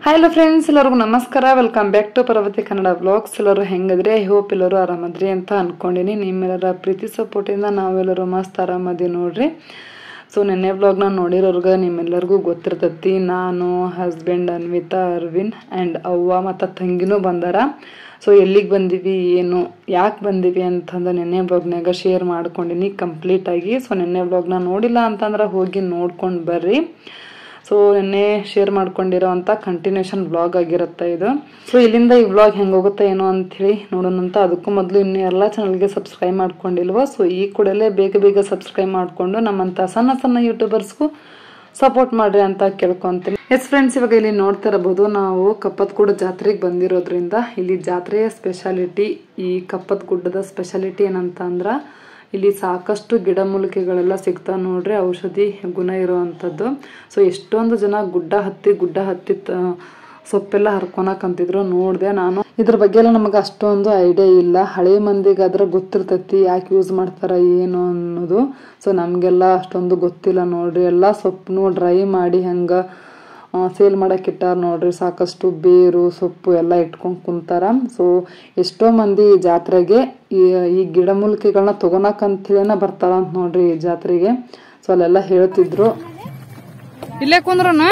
Hello friends, ಎಲ್ಲರಿಗೂ ನಮಸ್ಕಾರ. Welcome back to Parvati Kannada vlogs. ಎಲ್ಲರೂ ಹೆಂಗದ್ರಿ? ಐ ಹೋಪ್ ಎಲ್ಲರೂ ಆರಾಮದ್ರಿ ಅಂತ ಅನ್ಕೊಂಡಿನಿ. ನಿಮ್ಮೆಲ್ಲರ ಪ್ರೀತಿ ಸಪೋರ್ಟಿಂದ ನಾವೆಲ್ಲರೂ ಮಸ್ತ್ ಆರಾಮದಿ ನೋಡ್ರಿ. ಸೊ ನೆನ್ನೆ ವ್ಲಾಗ್ನ ನೋಡಿರೋರ್ಗೆ ನಿಮ್ಮೆಲ್ಲರಿಗೂ ಗೊತ್ತಿರ್ತೈತಿ. ನಾನು, ಹಸ್ಬೆಂಡ್ ಅನ್ವಿತಾ, ಅರ್ವಿನ್ ಆ್ಯಂಡ್ ಅವ್ವ ಮತ್ತು ತಂಗಿನೂ ಬಂದಾರ. ಸೊ ಎಲ್ಲಿಗೆ ಬಂದೀವಿ, ಏನು ಯಾಕೆ ಬಂದೀವಿ ಅಂತಂದು ನೆನ್ನೆ ವ್ಲಾಗ್ನಾಗ ಶೇರ್ ಮಾಡ್ಕೊಂಡಿನಿ ಕಂಪ್ಲೀಟಾಗಿ. ಸೊ ನೆನ್ನೆ ವ್ಲಾಗ್ನ ನೋಡಿಲ್ಲ ಅಂತಂದ್ರೆ ಹೋಗಿ ನೋಡ್ಕೊಂಡು ಬರ್ರಿ. ಸೊ ನೆನ್ನೆ ಶೇರ್ ಮಾಡ್ಕೊಂಡಿರೋ ಅಂತ ಕಂಟಿನ್ಯೂಷನ್ ವ್ಲಾಗ್ ಆಗಿರುತ್ತೆ ಇದು. ಸೊ ಇಲ್ಲಿಂದ ಈ ವ್ಲಾಗ್ ಹೆಂಗೆ ಹೋಗುತ್ತೆ ಏನೋ ಅಂಥೇಳಿ ನೋಡೋಣಂತ. ಅದಕ್ಕೂ ಮೊದಲು ಇನ್ನೂ ಎಲ್ಲ ಚಾನಲ್ಗೆ ಸಬ್ಸ್ಕ್ರೈಬ್ ಮಾಡ್ಕೊಂಡಿಲ್ವೋ, ಸೊ ಈ ಕೂಡಲೇ ಬೇಗ ಸಬ್ಸ್ಕ್ರೈಬ್ ಮಾಡಿಕೊಂಡು ನಮ್ಮಂಥ ಸಣ್ಣ ಯೂಟ್ಯೂಬರ್ಸ್ಗೂ ಸಪೋರ್ಟ್ ಮಾಡ್ರಿ ಅಂತ ಕೇಳ್ಕೊಂತೀನಿ. ಎಸ್ ಫ್ರೆಂಡ್ಸ್, ಇವಾಗ ಇಲ್ಲಿ ನೋಡ್ತಾ ಇರಬಹುದು, ನಾವು ಕಪ್ಪತ್ಗುಡ್ಡ ಜಾತ್ರೆಗೆ ಬಂದಿರೋದ್ರಿಂದ ಇಲ್ಲಿ ಜಾತ್ರೆಯ ಸ್ಪೆಷಾಲಿಟಿ, ಈ ಕಪ್ಪತ್ಗುಡ್ಡದ ಸ್ಪೆಷಾಲಿಟಿ ಏನಂತ ಅಂದ್ರೆ ಇಲ್ಲಿ ಸಾಕಷ್ಟು ಗಿಡಮೂಲಿಕೆಗಳೆಲ್ಲ ಸಿಗ್ತಾವ ನೋಡ್ರಿ, ಔಷಧಿ ಗುಣ ಇರುವಂಥದ್ದು. ಸೊ ಎಷ್ಟೊಂದು ಜನ ಗುಡ್ಡ ಹತ್ತಿ ಸೊಪ್ಪೆಲ್ಲ ಹರ್ಕೊಳಕಂತಿದ್ರು. ನೋಡಿದೆ ನಾನು. ಇದ್ರ ಬಗ್ಗೆ ಎಲ್ಲ ನಮಗೆ ಅಷ್ಟೊಂದು ಐಡಿಯಾ ಇಲ್ಲ. ಹಳೆ ಮಂದಿಗಾದ್ರೆ ಗೊತ್ತಿರ್ತೈತಿ ಯಾಕೆ ಯೂಸ್ ಮಾಡ್ತಾರ ಏನು ಅನ್ನೋದು. ಸೊ ನಮಗೆಲ್ಲ ಅಷ್ಟೊಂದು ಗೊತ್ತಿಲ್ಲ ನೋಡ್ರಿ. ಎಲ್ಲ ಸೊಪ್ಪು ಡ್ರೈ ಮಾಡಿ ಹಂಗೆ ಸೇಲ್ ಮಾಡಕ್ಕೆ ಇಟ್ಟಾರ ನೋಡ್ರಿ. ಸಾಕಷ್ಟು ಬೇರು ಸೊಪ್ಪು ಎಲ್ಲ ಇಟ್ಕೊಂಡು ಕುಂತಾರ. ಸೊ ಎಷ್ಟೋ ಮಂದಿ ಈ ಜಾತ್ರೆಗೆ ಈ ಗಿಡಮೂಲಿಕೆಗಳನ್ನ ತಗೊಳಕಂತೇಳಿನ ಬರ್ತಾರ ಅಂತ ನೋಡ್ರಿ ಈ ಜಾತ್ರೆಗೆ. ಸೊ ಅಲ್ಲೆಲ್ಲ ಹೇಳ್ತಿದ್ರು. ಇಲ್ಲೇ ಕುಂದ್ರನ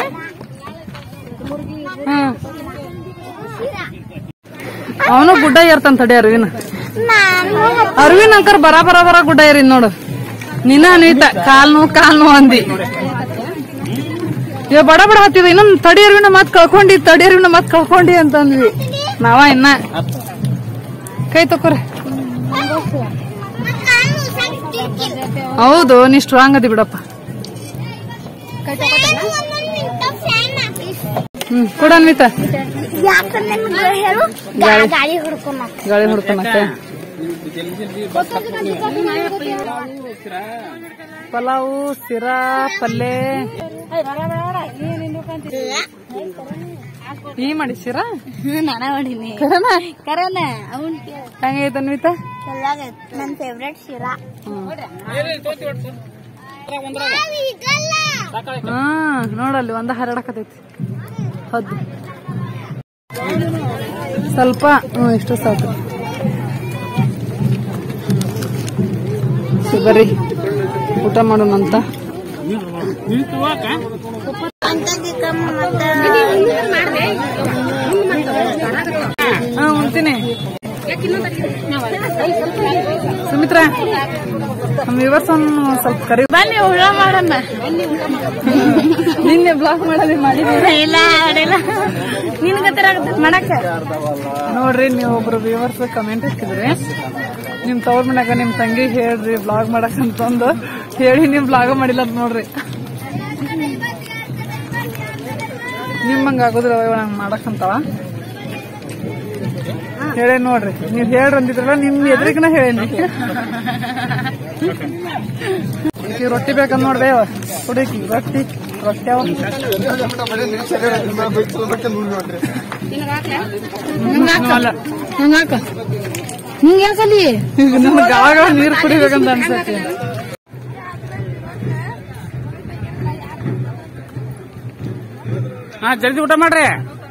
ಅವನು ಗುಡ್ಡ ಏರ್ತಾನ ತಡಿ. ಅರ್ವಿನ್ ಅಂಕರ್ ಬರ ಗುಡ್ಡ ಏರಿ ನೋಡು. ನಿನ್ನ ಅನ್ವಿತ ಕಾಲ್ ನೋವು ಅಂದಿ. ಇವ ಬಡ ಹತ್ತಿದ. ಇನ್ನೊಂದು ತಡಿ ಅರ್ವಿನ ಮತ್ ಕಳ್ಕೊಂಡಿ ಅಂತಂದ್ವಿ ನಾವ. ಇನ್ನ ಕೈ ತಕೋರಿ. ಹೌದು, ನೀ ಸ್ಟ್ರಾಂಗ್ ಅದಿ ಬಿಡಪ್ಪ. ಕೊಡ ಅನ್ವಿತ. ಗಾಳಿ ಹೊಡ್ಕೊಳಕ್ಕೆ ಪಲಾವು, ಸಿರಾ, ಪಲ್ಲೆ ಈ ಮಾಡಿ ಶಿರಾ ಹೆಂಗೈತೆ ಅನ್ವಿತಾ? ನನ್ ಫೇವ್ರೆಟ್ ಶಿರಾ. ನೋಡಲ್ಲಿ ಒಂದ ಹರಡಕತೈತಿ. ಹೌದು, ಸ್ವಲ್ಪ ಇಷ್ಟು ಸಾಕು. ಬರ್ರಿ ಊಟ ಮಾಡೋಣಂತ. ಉಣ್ತೀನಿ. ಸುಮಿತ್ರಾ, ನಮ್ಮ ವ್ಯೂವರ್ಸ್ ಸ್ವಲ್ಪ ಕರಿ ಬನ್ನಿ ಊಟ ಮಾಡೋಣ. ನಿನ್ನೆ ಬ್ಲಾಗ್ ಮಾಡಿಲ್ಲ ನಿನ್ ಗೊತ್ತಿರಾಗುತ್ತೆ ಮಾಡಕ್ಕ. ನೋಡ್ರಿ, ನೀವು ಒಬ್ರು ವ್ಯೂವರ್ಸ್ ಕಮೆಂಟ್ ಹಾಕಿದ್ರಿ, ನಿಮ್ ತವ್ರ ಮನ್ಯಾಗ ನಿಮ್ ತಂಗಿ ಹೇಳ್ರಿ ಬ್ಲಾಗ್ ಮಾಡಕ್ ಅಂತಂದು ಹೇಳಿ ನೀವ್ ಬ್ಲಾಗ್ ಮಾಡಿಲ್ಲ ಅಂತ ನೋಡ್ರಿ. ನಿಮ್ಮಂಗ ಆಗೋದ್ರ ನಂಗೆ ಮಾಡಕ್ಕಂತಾವ ಹೇಳಿ ನೋಡ್ರಿ. ನೀವ್ ಹೇಳ್ರಿ ಅಂದಿದ್ರಲ್ಲ, ನಿಮ್ ಎದ್ರಿಗನ ಹೇಳೇನಿ. ರೊಟ್ಟಿ ಬೇಕಂದ್ ನೋಡ್ದೆ ಹುಡುಕಿ. ರೊಟ್ಟಿ ಗಾಳ ನೀರ್ ಕುಡಿಬೇಕಂತ ಅನ್ಸತ್ತೆ. ಹಾ, ಜಲ್ದಿ ಊಟ ಮಾಡ್ರಿ.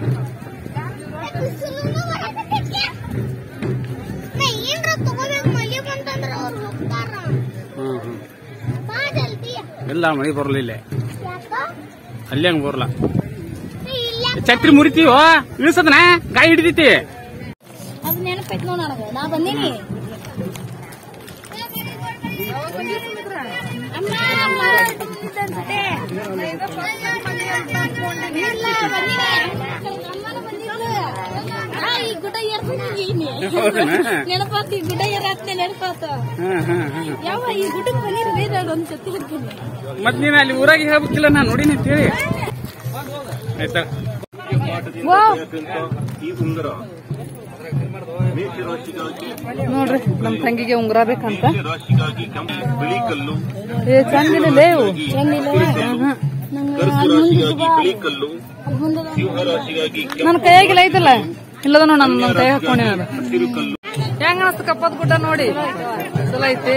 ಇಲ್ಲ ಮಳಿ ಬರಲಿಲ್ಲ, ಅಲ್ಲಿ ಹಂಗ ಬರಲ್ಲ. ಛತ್ರಿ ಮುರಿತೀವ ಇಳಿಸದನ ಗಾಯಿ ಹಿಡಿದೈತಿ. ಅದು ನೆನಪೈತ್ ನೋಡ ನನಗ. ನಾ ಬಂದೀನಿ. ಈ ಗುಡ್ಡ ನೆನಪಾತ. ಈ ಗುಡ್ಡ ಏರಾತ್ನೆ ನೆನಪಾತ. ಯಾವ ಈ ಗುಡ್ಡಕ್ಕೆ ಬಂದಿರ ಬೇರೆ ಒಂದ್ ಸತಿ ಹೇಳ್ತೀನಿ. ಮತ್ ನೀನ್ ಅಲ್ಲಿ ಊರಾಗಿ ಹೇಳ್ಬೇಕಿಲ್ಲ, ನಾ ನೋಡಿನಿ ಅಂತ ಹೇಳಿ ಆಯ್ತಾ. ನೋಡ್ರಿ, ನಮ್ ತಂಗಿಗೆ ಉಂಗುರ ಬೇಕಂತ. ಚಂದಿಲ್ಲ ಇವು. ನನ್ ಕೈಯಾಗಿಲ್ಲ ಐತಲ್ಲ. ಇಲ್ಲದ ನೋಡ, ನನ್ನ ಕೈ ಹಾಕೊಂಡಿ. ಹೆಂಗ ಅನಸ್ತು ಕಪ್ಪತ್ ಗುಡ್ಡ ನೋಡಿ? ಚಲೋ ಐತಿ.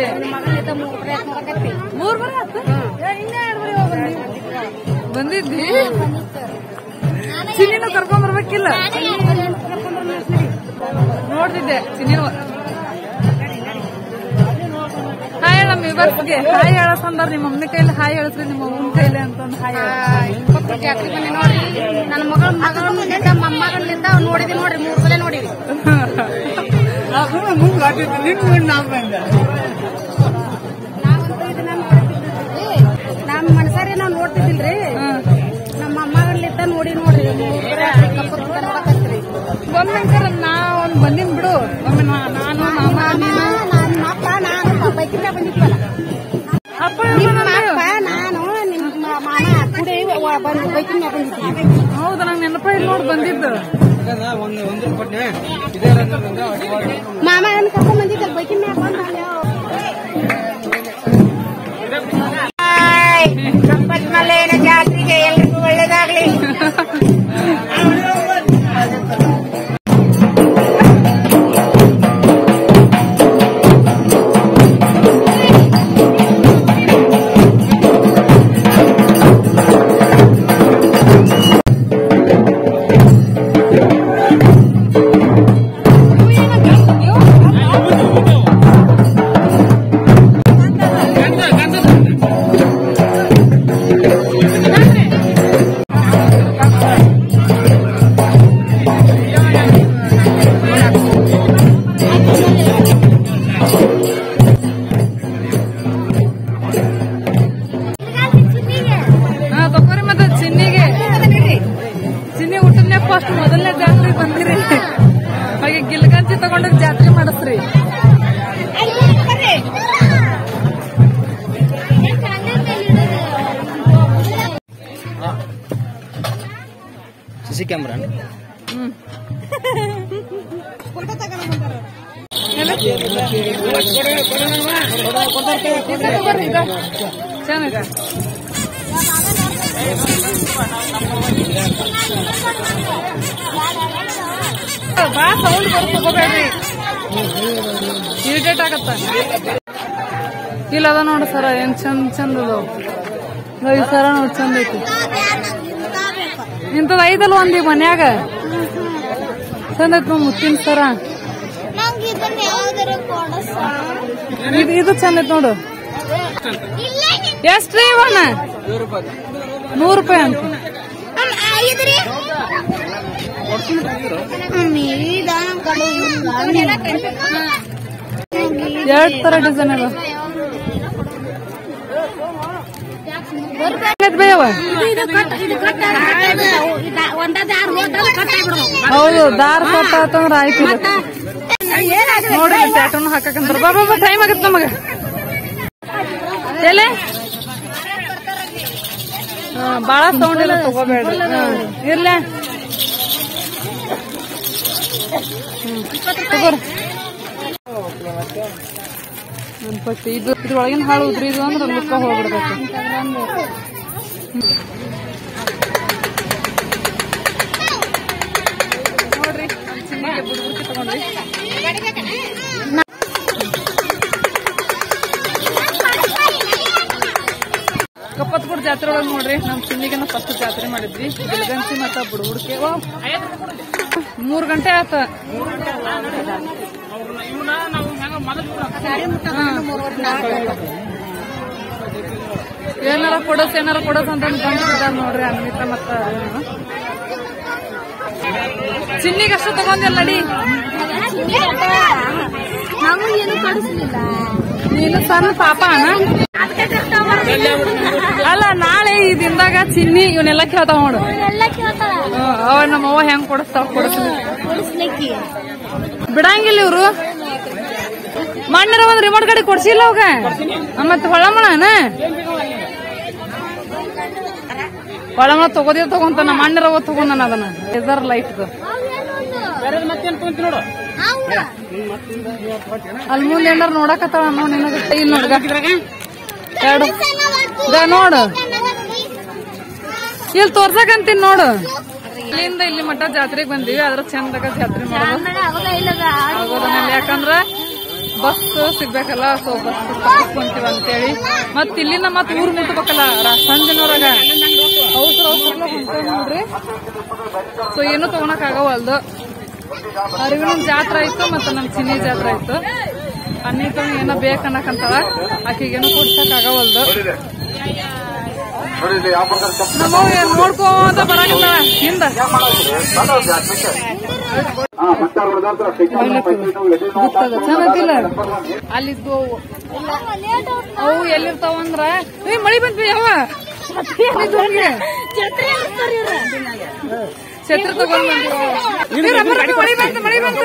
3 ಬರ ಬಂದಿದ್ದಿ. ಚಿನ್ನಿನ ಕರ್ಕೊಂಡ್ ಬರ್ಬೇಕಿಲ್ಲ ನೋಡ್ತಿದ್ದೆ ಚಿನ್ನಿನ ಹಾಯ್ ಹೇಳ ವಿವರ್ಸ್ಗೆ ಹಾಯ್ ಹೇಳಸಂದ್ರ ನಿಮ್ಮ ಮಮ್ಮಿ ಕೈಲಿ ಹಾಯ್ ಹೇಳಿಸ್ರಿ ನಿಮ್ಮ ಅವ್ವನ ಕೈಲಿ ಅಂತಂದ್ ಹಾಯ್ ಜಾತ್ರೆ ಬಂದಿ ನೋಡ್ರಿ ನನ್ನ ಮಗಳಿಂದ ಮೊಮ್ಮಗಳಿಂದ ನೋಡಿದ್ವಿ ನೋಡ್ರಿ 3 ಸಲ ನೋಡಿವಿ ನಮ್ಮ ಮನಸಾರಿ ನಾವ್ ನೋಡ್ತಿದ್ದಿಲ್ರಿ ನಮ್ಮ ಮೊಮ್ಮಗಳಿಂದ ನೋಡ್ರಿ ಒಮ್ಮೆ ನಾ ಒಂದ್ ಬಂದಿನ್ ಬಿಡು ಒಮ್ಮೆ ನಾನು ಮಾಮ ನಮ್ಮ ಅಪ್ಪ ನಾನು ಬೈಕಿಂದ ಬಂದಿದ್ವಲ್ಲ ಅಪ್ಪ ನಾನು ನಿಮ್ಮ ಮಾಮ ಕುಡಿ ಬೈಕಿಂದ ಬಂದಿದ್ವಿ ಹೌದಾ ನಂಗೆ ನೆನಪ ಇಲ್ಲಿ ನೋಡಿ ಬಂದಿದ್ದು ಮಾಮ ಕರ್ಕೊಂಡ್ ಬಂದಿದ್ದ ಬೈಕಿನ ಸಂಪತ್ಮಲೇನ ಜಾತ್ರೆಗೆ ಎಲ್ರಿಗೂ ಒಳ್ಳೇದಾಗ್ಲಿ ಮೊದಲನೇ ಜಾತ್ರೆ ಬಂದಿರಿ ಹಾಗೆ ಗಿಲ್ಗಂಚಿ ತಗೊಂಡ ಜಾತ್ರೆ ಮಾಡಿಸ್ರಿ ಸಿಸಿ ಕ್ಯಾಮ್ರಾ ಚೆನ್ನಾಗ ಬಾ ಸೌಂಡ್ ಬರ್ಕೋಬೇಡ್ರಿ ಇರಿಟೇಟ್ ಆಗತ್ತ ಇಲ್ಲ ಅದ ನೋಡ ಸರ ಏನ್ ಚಂದ ಅದಾವ ಈ ಸರ ನೋಡ್ ಚಂದ ಐತಿ ಇಂಥದ್ ಐದಲ್ಲ ಒಂದೀಗ ಮನ್ಯಾಗ ಚಂದ ಐತಿ ಮುತ್ತಿನ ಸರ ಇದು ಚಂದ ಐತಿ ನೋಡು ಎಷ್ಟ್ರಿ ಇವಣ್ಣ 100 ರೂಪಾಯಿ ಅಂತ ಎರಡ್ ತರ ಡಿಸೈನ್ ಅದ ಹೌದು ದಾರ ಕಟ್ ಆತಂದ್ರ ಆಯ್ತು ನೋಡ್ರಿ ಟ್ಯಾಟೂನು ಹಾಕಂದ್ರ ಬಾಬಾ ಟೈಮ್ ಆಗತ್ತ ನಮಗ ಎಲೆ ಬಾಳ ಸೌಂಡ್ ಎಲ್ಲ ತಗೋಬೇಡ್ರಿ ಇರ್ಲ ಗಣಪತಿ ಇದ್ರೊಳಗಿನ ಹಾಳು ಉದ್ರಿ ಇದು ಅಂದ್ರೆ ಲುಕ್ಕ ಹೋಗ್ಬಿಡ್ಬೇಕು ನೋಡ್ರಿ ಬುಡ್ಬುಡ್ಕಿ ತಗೊಂಡ್ರಿ ಕಪ್ಪತ್ಪುರ ಜಾತ್ರೆ ಒಳಗೆ ನೋಡ್ರಿ ನಮ್ ಚಿನ್ನಿಗೆನ ಫಸ್ಟ್ ಜಾತ್ರೆ ಮಾಡಿದ್ವಿ ಬೆಳಗಂಚಿ ಮತ್ತ ಬುಡ್ಬುಡ್ಕೆ 3 ಗಂಟೆ ಆತ ಏನಾರ ಕೊಡಸ್ ಅಂತ ಬಂದಿದ್ದಾರೆ ನೋಡ್ರಿ ಅನ್ವಿತಾ ಮತ್ತ ಚಿನ್ನಿಗಷ್ಟು ತಗೊಂಡಿಲ್ಲ ನಡಿ ನಾವು ಏನು ಕಳಿಸ್ಲಿಲ್ಲ ನೀನು ಸಣ್ಣ ಪಾಪ ಅಲ್ಲ ನಾಳೆ ಈ ದಿನದಾಗ ಚಿನ್ನಿ ಇವನ್ನೆಲ್ಲ ಕೇಳ್ತಾವ ನೋಡು ಅವ ನಮ್ಮವ್ವ ಹೆಂಗ್ ಕೊಡಿಸ್ತಾವ ಕೊಡಿಸ್ಲಿಕ್ಕೆ ಬಿಡಂಗಿಲ್ಲ ಇವ್ರು ಮಣ್ಣರ ಒಂದ್ ರಿಮೋಟ್ ಗಾಡಿ ಕೊಡ್ಸಿಲ್ಲ ಅವಾಗ ಮತ್ ಹೊಳಮಣ ಹೊಳಮಣ ತಗೊಂತಾನ ಮಣ್ಣರ ತಗೊಂಡನ ಅದನ್ನ ಲೇಸರ್ ಲೈಟ್ ಅಲ್ಲಿ ಮುಂದೆ ಏನಾರ ನೋಡಕತ್ತಾವ ನಿನಗ ಇಲ್ಲಿ ನೋಡ್ಗ ಎರಡು ನೋಡು ಇಲ್ಲಿ ತೋರ್ಸಕಂತೀನಿ ನೋಡು ಇಲ್ಲಿಂದ ಇಲ್ಲಿ ಮಟ್ಟ ಜಾತ್ರೆಗೆ ಬಂದಿವಿ ಅದ್ರ ಚಂದಾಗ ಜಾತ್ರೆ ಮಾಡೋದು ಯಾಕಂದ್ರ ಬಸ್ ಸಿಗ್ಬೇಕಲ್ಲ ಸೊ ಬಸ್ ತಪ್ಪಿಸ್ಕೊಂತೀವಿ ಅಂತೇಳಿ ಮತ್ ಇಲ್ಲಿಂದ ಮತ್ ಊರ್ ಮುಟ್ಬೇಕಲ್ಲ ಸಂಜೆನವರಾಗ ಅವಸರ ನೋಡ್ರಿ. ಸೊ ಏನು ತಗೊಳಕ್ ಆಗವಲ್ದು. ಅರಿವಿನ ಜಾತ್ರೆ ಆಯ್ತು ಮತ್ತೆ ನಮ್ ಚಿನ್ನಿ ಜಾತ್ರೆ ಆಯ್ತು. ಅನ್ನಿತ ಏನೋ ಬೇಕನ್ನಕಂತಾಳ, ಆಕಿಗೇನು ಕೊಡ್ಸಕ್ ಆಗವಲ್ದು. ನಮ್ಮವ್ ನೋಡ್ಕೊಂತ ಬರಾಕಲ್ಲ ಹಿಂದ. ಚೆನ್ನಾಗಿಲ್ಲ ಅಲ್ಲಿದ್ದು ಅವು ಎಲ್ಲಿರ್ತಾವಂದ್ರ ಮಳಿ ಬಂದ್ವಿ ಯಾವ ಛತ್ರ ತಗೊಂಡ್ ಮಳಿ ಬಂತು ಮಳಿ ಬಂತು.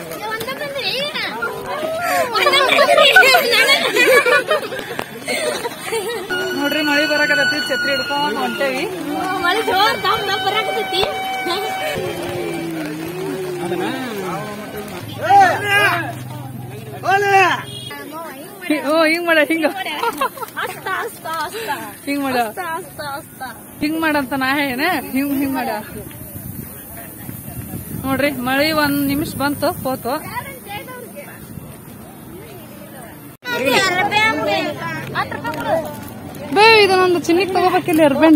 ನೋಡ್ರಿ ಮಳಿ ಬರಾಕತೈತಿ, ಛತ್ರಿ ಹಿಡ್ಕೊಂಡ್ ಹೊಂಟೇವಿ. ಹಿಂಗ್ ಮಾಡ ಹಿಂಗ ಹಿಂಗ್ ಮಾಡ ಹಿಂಗ್ ಮಾಡಂತ ನಾ ಏನ ಹಿಂಗ್ ಹಿಂಗ್ ಮಾಡ. ನೋಡ್ರಿ ಮಳಿ 1 ನಿಮಿಷ ಬಂತು ಹೋತು. ಬೇ ಇದು ನಂದು ಚಿನ್ನಿಗ್ ತಗೋಬೇಕಿಲ್ಲ ಎರ್ಬೆಂಡ್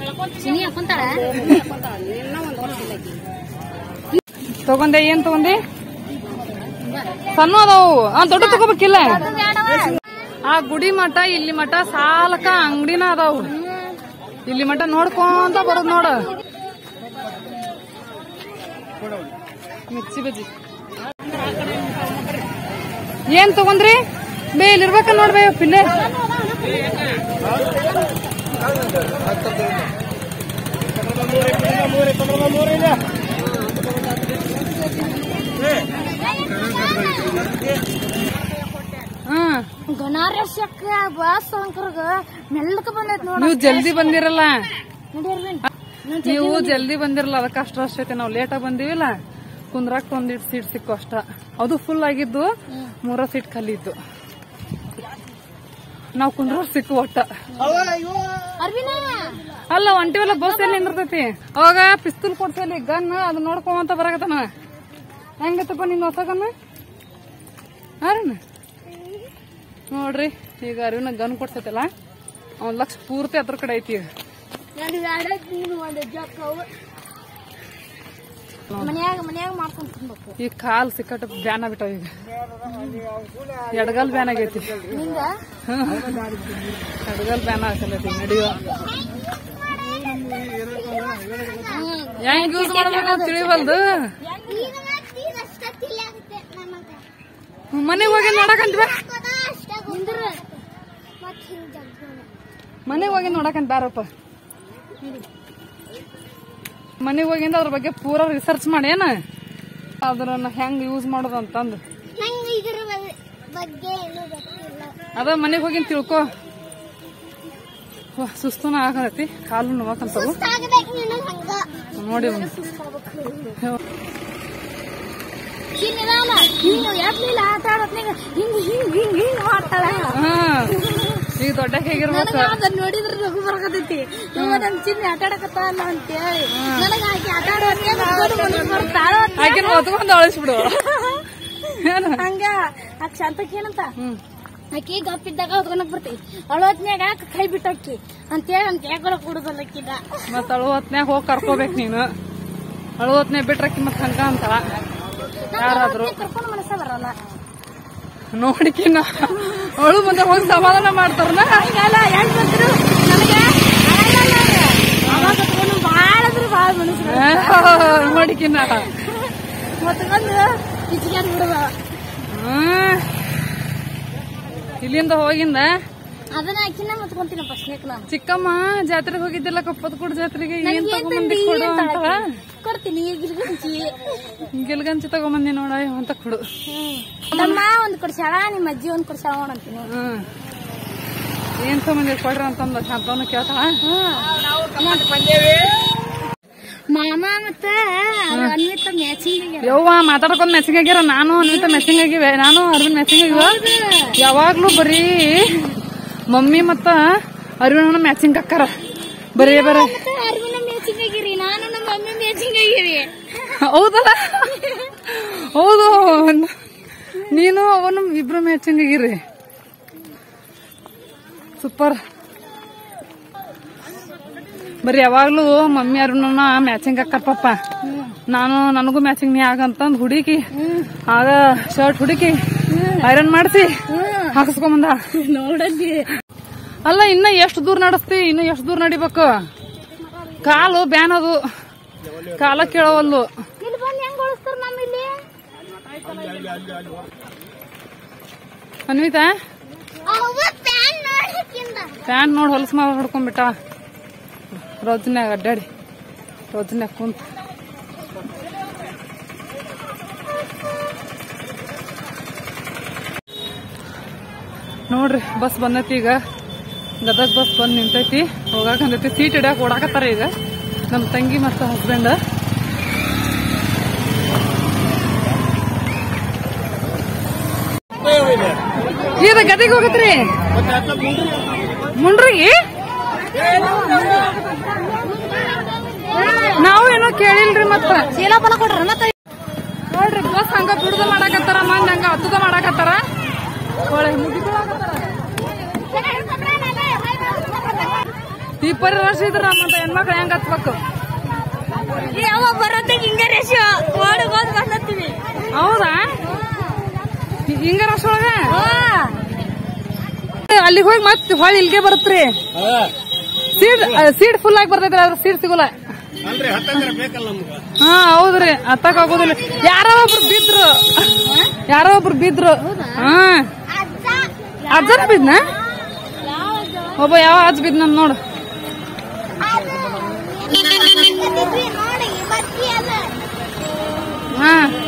ತಗೊಂಡೆ. ಏನ್ ತಗೊಂಡಿ? ಸಣ್ಣ ಅದಾವು, ದೊಡ್ಡ ತಗೋಬೇಕಿಲ್ಲ. ಆ ಗುಡಿ ಮಠ ಇಲ್ಲಿ ಮಠ ಸಾಲಕ ಅಂಗಡಿನ ಅದಾವು. ಇಲ್ಲಿ ಮಠ ನೋಡ್ಕೊಂತ ಬರೋದ್ ನೋಡ. ಮಿರ್ಚಿ ಬಜ್ಜಿ ಏನ್ ತಗೊಂಡ್ರಿ? ಬೇ ಇಲ್ಲಿ ಇರ್ಬೇಕ ನೋಡ್ಬೇ ಪಿಲ್ಲೆ. ನೀವು ಜಲ್ದಿ ಬಂದಿರಲ್ಲ, ನೀವು ಜಲ್ದಿ ಬಂದಿರಲ್ಲ, ಅದಕ್ಕೆ ಅಷ್ಟು ರಶ್ ಐತೆ. ನಾವು ಲೇಟಾಗಿ ಬಂದಿವಿಲ್ಲ, ಕುಂದ್ರಾಕ್ ಒಂದಿಟ್ಟು ಸೀಟ್ ಸಿಕ್ಕು ಅಷ್ಟ. ಅದು ಫುಲ್ ಆಗಿದ್ದು, 3 ಸೀಟ್ ಖಾಲಿ ಇದ್ದು. ನಾವ್ ಕುಂದ್ರ ಸಿಕ್ಕು ಒಟ್ಟ ಅಲ್ಲ ಹೊಂಟಿವಲ್ಲ. ಬಸ್ ಎಲ್ಲಿ ನಿಂದಿರ್ತೈತಿ ಅವಾಗ ಪಿಸ್ತೂಲ್ ಕೊಡ್ಸಲಿ ಗನ್ ಅದು ನೋಡ್ಕೊಂತ ಬರಾಕತ್ತಾನ. ಹೆಂಗತ್ತಪ್ಪ ನಿಂದ ಹೊಸ ಗನ್? ಅರಣ ನೋಡ್ರಿ, ಈಗ ಅರಿವಿನ ಗನ್ ಕೊಡ್ಸೈತಲ್ಲ, ಅವ್ನ ಲಕ್ಷ ಪೂರ್ತಿ ಅದ್ರ ಕಡೆ ಐತಿ. ಈಗ ಕಾಲ್ ಸಿಕ್ಕಟ್ಟ ಬ್ಯಾನ್ ಆಗ್ಬಿಟ್ಟಾವ. ಈಗ ಎಡಗಾಲ್ ಬ್ಯಾನ್ ಆಗೈತಿ, ಎಡಗಾಲ್ ಬ್ಯಾನ್ ಆಗಲೈತಿ. ನಡಿಯೋ ಹೆಂಗ್ ಯೂಸ್ ಮಾಡ್ಬೇಕು ತಿಳಿವಲ್ದು. ಮನೆಗ್ ಹೋಗಿ ನೋಡಕಂತ, ಮನೆಗ್ ಹೋಗಿ ನೋಡಕಂತ ಬಾರಪ್ಪ. ಮನೆಗ್ ಹೋಗಿಂದ ಅದ್ರ ಬಗ್ಗೆ ಪೂರಾ ರಿಸರ್ಚ್ ಮಾಡಿ ಏನ ಅದ್ರನ್ನ ಹೆಂಗ್ ಯೂಸ್ ಮಾಡೋದಂತಂದು ಅದ ಮನೆಗ್ ಹೋಗಿನ್ ತಿಳ್ಕೊ. ಸುಸ್ತನ ಆಗತಿ, ಕಾಲು ನೋವಾಕಂತವು ನೋಡಿ. ಈಗ ದೊಡ್ಡ ಹೇಗಿರ್ಬೇಕು ನೋಡಿದ್ರೆ ರಘು ಬರಕತೈತಿ. ನಮ್ ಚಿನ್ನಿ ಆಟ ಆಡಕತ್ತಾನ ಅಂತೇಳಿ ಆಕೆ ಹೊತ್ಕೊಂಡ್ ಅಳಿಸ್ಬಿಡು. ಹಂಗ ಆಕ ಶಾಂತಕ್ಕೆ ಏನಂತ ಆಕಿ ಗಪ್ಪಿದ್ದಾಗ ಹೊತ್ಕೊಳಕ್ ಬರ್ತೈತಿ, ಅಳವತ್ನ್ಯಾಗ ಕೈ ಬಿಟ್ಟಕ್ಕಿ ಅಂತೇಳಿ ನಮ್ ಯಾಕೊಳ ಕುಡುದಲ್ಲ ಅಕ್ಕಿದ. ಮತ್ ಅಳುವತ್ನ್ಯಾಗ ಹೋಗಿ ಕರ್ಕೋಬೇಕ್ ನೀನು. ಅಳುವತ್ನ್ಯಾಗ ಬಿಟ್ರಕ್ಕಿ ಮತ್ ಹಂಗ ಅಂತಾಳ. ಯಾರಾದ್ರು ಕರ್ಕೊಂಡು ಮನಸ್ಸ ಬರಲ್ಲ ನೋಡಿಕಿನ್ನ ಅವಳು ಮುಂದೆ ಹೋಗಿ ಸಮಾಧಾನ ಮಾಡ್ತಾರಲ್ಲ. ಹಂಗಲ್ಲ ಹೆಂಗ್ ಬಂದ್ರು ನನಗೆ ಬಾಳಂದ್ರೆ ಬಾಳ ಮನಸ್ಸು ನೋಡಿಕಿನ್ನ ಮತ್ಕೊಂದು ಇಚ್ಚಿಗೆ ಬಿಡುವ. ಇಲ್ಲಿಂದ ಹೋಗಿಂದ ಅದನ್ನ ಅಕ್ಕಿನ ಮತ್ಕೊಂತೀನಿ ಫಸ್ಟ್ನೇಕ್ ನಾನು. ಚಿಕ್ಕಮ್ಮ ಜಾತ್ರೆಗೆ ಹೋಗಿದ್ದಿಲ್ಲ, ಕಪ್ಪತ್ಕೂಡ್ ಜಾತ್ರೆಗೆ. ಏನ್ ತಗೊಂಬಂದಿ ಕೊಡು ಅಂತ ಕೊಡ್ತೀನಿ. ಗಿಲ್ಗಂಚಿ ತಗೊಂಬಂದಿ ನೋಡ ಅಂತ ಕೊಡು. ನಮ್ಮ ಒಂದ್ ಕೊಡ್ಸಾಳ, ನಿಮ್ಮ ಅಜ್ಜಿ ಒಂದ್ ಕೊಡ್ಸಾಳ ಅಂತೀನಿ. ಏನ್ ತಗೊಂಬಂದಿ ಕೊಡ್ರಿ ಅಂತಂದ ಶಾಂತವನ್ನ ಕೇಳ್ತಾಳ. ಮಾಮ ಮತ್ತ ಅನ್ವಿತ ಮ್ಯಾಚಿಂಗ್ ಯವ್ವ ಮಾತಾಡ್ಕೊಂಡ್ ಮೆಸ್ಸಿಂಗ್ ಆಗ್ಯಾರ. ನಾನು ಅನ್ವಿತ ಮೆಸ್ಸಿಂಗ್ ಆಗಿವೆ, ನಾನು ಅರವಿಂದ್ ಮೆಸ್ಸಿಂಗ್ ಆಗಿವ. ಯಾವಾಗ್ಲೂ ಬರೀ ಮಮ್ಮಿ ಮತ್ತ ಅರವಿಂದ ಮ್ಯಾಚಿಂಗ್ ಅಕ್ಕಾರ. ಬರೀ ಬರೀ ಅರವಿಂದ ಮ್ಯಾಚಿಂಗ್ ಆಗಿರಿ, ನಾನು ನಮ್ಮ ಮಮ್ಮಿ ಮ್ಯಾಚಿಂಗ್ ಆಗಿರಿ. ಹೌದಲ್ಲ? ಹೌದು, ನೀನು ಅವನು ಇಬ್ರು ಮ್ಯಾಚಿಂಗ್ ಆಗಿರಿ. ಸೂಪರ್. ಬರೀ ಯಾವಾಗ್ಲೂ ಮಮ್ಮಿ ಯಾರು ಮ್ಯಾಚಿಂಗ್ ಹಾಕರ್ ಪಾಪ. ನನಗೂ ಮ್ಯಾಚಿಂಗ್ ನೀ ಆಗಂತಂದ್ ಹುಡುಕಿ ಆಗ ಶರ್ಟ್ ಹುಡುಕಿ ಐರನ್ ಮಾಡಿಸಿ ಹಾಕಿಸ್ಕೊಂಬಂದ. ನೋಡಲ್ಲಿ ಅಲ್ಲ ಇನ್ನ ಎಷ್ಟು ದೂರ ನಡೆಸ್ತಿ, ಇನ್ನು ಎಷ್ಟು ದೂರ ನಡಿಬೇಕು? ಕಾಲು ಬ್ಯಾನದು, ಕಾಲ ಕೇಳವಲ್ಲು. ಇಲ್ಲಿ ಬಂದು ಹೆಂಗ್ ಓಡಿಸ್ತಾರ ನಮ್ಮಲ್ಲಿ? ಅನ್ವಿತಾ ಫ್ಯಾನ್ ನೋಡಿ ಹೊಲಸು ಮಾಡಿ ಹೊಡ್ಕೊಂಡ್ಬಿಟ್ಟ. ರೋಜನ್ಯಾಗ ಅಡ್ಡಾಡಿ ರೋಜನ್ಯಾಗ ಕುಂತ ನೋಡ್ರಿ ಬಸ್ ಬಂದೈತಿ. ಈಗ ಗದಗ ಬಸ್ ಬಂದ್ ನಿಂತೈತಿ, ಹೋಗಾಕಂದೈತಿ. ಸೀಟ್ ಹಿಡಿಯಾಕ ಓಡಾಕತ್ತಾರ ಈಗ ನಮ್ ತಂಗಿ ಮತ್ತು ಹಸ್ಬೆಂಡ್. ಈಗ ಗದಗ ಹೋಗತ್ರಿ ಮುಂಡ್ರಿಗೆ. ನಾವು ಏನೋ ಕೇಳಿಲ್ರಿ. ಮತ್ತ ಚೀಲ ಬಲ ಕೊಡ್ರ ಮತ್ತ ನೋಡ್ರಿ ಬಸ್ ಹಂಗ ಬಿಡುದ ಮಾಡಾಕತ್ತಾರ, ಮಂದಿ ಹಂಗ ಹತ್ತದ ಮಾಡಾಕತ್ತಾರ. ದೀಪರಿ ರಶ್ ಇದ್ರ ಮತ್ತ ಹೆಣ್ಮಕ್ಳು ಹೆಂಗ ಹತ್ಬೇಕು? ಯಾವ ಬರೋದ ಹಿಂಗ ರೇಷ ಓಡಿ ಹೋದ್ ಬರ್ತೀವಿ. ಹೌದಾ? ಹಿಂಗ ರಶ್ ಒಳಗ ಅಲ್ಲಿಗೆ ಹೋಗಿ ಮತ್ ಹೊಳಿ ಇಲ್ಗೆ ಬರತ್ರಿ. ಸೀಟ್ ಫುಲ್ ಆಗಿ ಬರ್ತೈತ್ರಿ, ಅದ್ರ ಸೀಟ್ ಸಿಗೋಲ್ಲ. ಹಾ ಹೌದ್ರಿ, ಹತ್ತಕ್ ಆಗೋದಿಲ್ಲ. ಯಾರೋ ಒಬ್ರು ಬಿದ್ರು. ಹಾ ಅಜ್ಜನ ಬಿದ್ನ? ಒಬ್ಬ ಯಾವ ಅಜ್ಜ ಬಿದ್ನ ನೋಡು. ಹಾ